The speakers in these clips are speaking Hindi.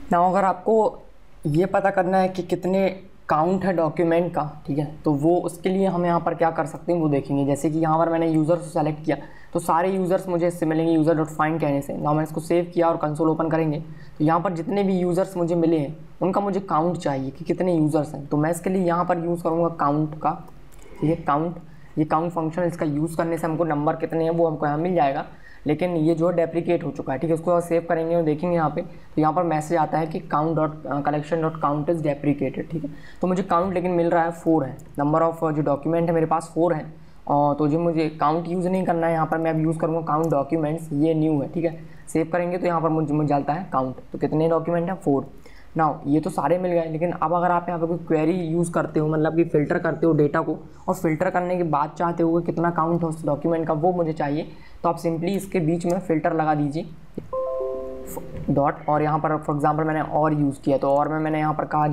ना अगर आपको ये पता करना है कि कितने काउंट है डॉक्यूमेंट का, ठीक है, तो वो उसके लिए हम यहाँ पर क्या कर सकते हैं वो देखेंगे। जैसे कि यहाँ पर मैंने यूज़र से सेलेक्ट किया तो सारे यूज़र्स मुझे इससे मिलेंगे यूज़र डॉट फाइंड कहने से। ना मैं इसको सेव किया और कंसोल ओपन करेंगे तो यहाँ पर जितने भी यूज़र्स मुझे मिले हैं उनका मुझे काउंट चाहिए कि कितने यूज़र्स हैं। तो मैं इसके लिए यहाँ पर यूज़ करूँगा काउंट का, ठीक है, काउंट, ये काउंट फंक्शन, इसका यूज़ करने से हमको नंबर कितने हैं वो हमको यहाँ मिल जाएगा। लेकिन ये जो है डेप्रीकेट हो चुका है, ठीक है, उसको सेव करेंगे और देखेंगे यहाँ पे तो यहाँ पर मैसेज आता है कि count dot collection dot count is deprecated, ठीक है। तो मुझे काउंट लेकिन मिल रहा है 4 है, नंबर ऑफ जो डॉक्यूमेंट है मेरे पास 4 है। और तो जो मुझे काउंट यूज़ नहीं करना है यहाँ पर मैं अब यूज़ करूँगा काउंट डॉक्यूमेंट्स, ये न्यू है, ठीक है। सेव करेंगे तो यहाँ पर मुझे डालता है काउंट, तो कितने डॉक्यूमेंट हैं 4। नाउ ये तो सारे मिल गए, लेकिन अब अगर आप यहाँ पे कोई क्वेरी यूज़ करते हो, मतलब कि फ़िल्टर करते हो डेटा को और फिल्टर करने के बाद चाहते हो कि कितना काउंट है उस डॉक्यूमेंट का वो मुझे चाहिए, तो आप सिंपली इसके बीच में फ़िल्टर लगा दीजिए डॉट। और यहाँ पर फॉर एग्जांपल मैंने और यूज़ किया तो और में मैंने यहाँ पर कहा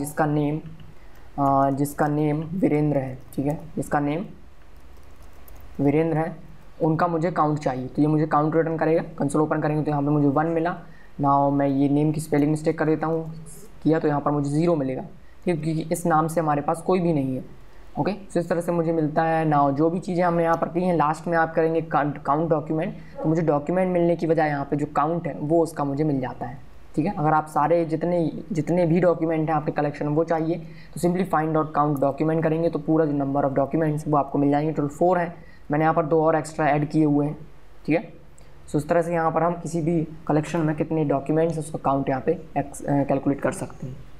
जिसका नेम वीरेंद्र है, ठीक है, जिसका नेम वीरेंद्र है उनका मुझे काउंट चाहिए। तो ये मुझे काउंट रिटर्न करेगा। कंसोल ओपन करेंगे तो यहाँ पे मुझे 1 मिला। नाउ मैं ये नेम की स्पेलिंग मिस्टेक कर देता हूँ किया तो यहाँ पर मुझे 0 मिलेगा, ठीक, क्योंकि इस नाम से हमारे पास कोई भी नहीं है। ओके, तो इस तरह से मुझे मिलता है। नाउ जो भी चीज़ें हमने यहाँ पर की हैं लास्ट में आप करेंगे काउंट डॉक्यूमेंट, तो मुझे डॉक्यूमेंट मिलने की बजाय यहाँ पे जो काउंट है वो उसका मुझे मिल जाता है, ठीक है। अगर आप सारे जितने भी डॉक्यूमेंट हैं आपके कलेक्शन वो चाहिए तो simply find dot count document करेंगे तो पूरा जो नंबर ऑफ डॉक्यूमेंट्स वो आपको मिल जाएंगे। टोटल 4 है, मैंने यहाँ पर 2 और एक्स्ट्रा ऐड किए हुए हैं, ठीक है। सो इस तरह से यहाँ पर हम किसी भी कलेक्शन में कितने डॉक्यूमेंट्स उसका काउंट यहाँ पे कैलकुलेट कर सकते हैं।